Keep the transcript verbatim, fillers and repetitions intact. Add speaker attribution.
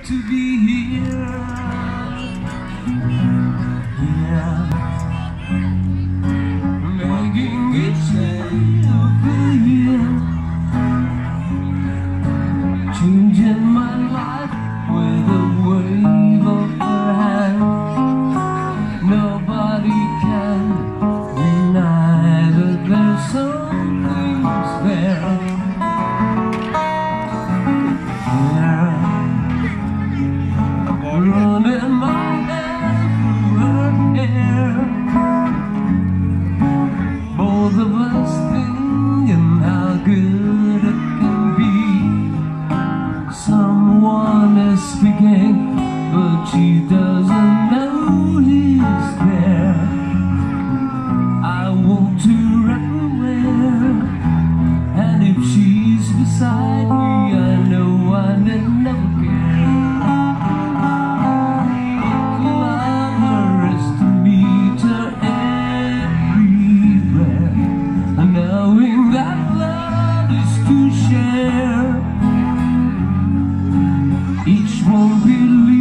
Speaker 1: to be here, yeah, making each day of the year, changing my life with a wave of her hand. Nobody can deny that there's something there. Running my hand through her hair, both of us thinking how good it can be. Someone is speaking, but she doesn't know he's there. I want to run where, and if she's beside me, I know I never care. Knowing that love is to share, each one believes.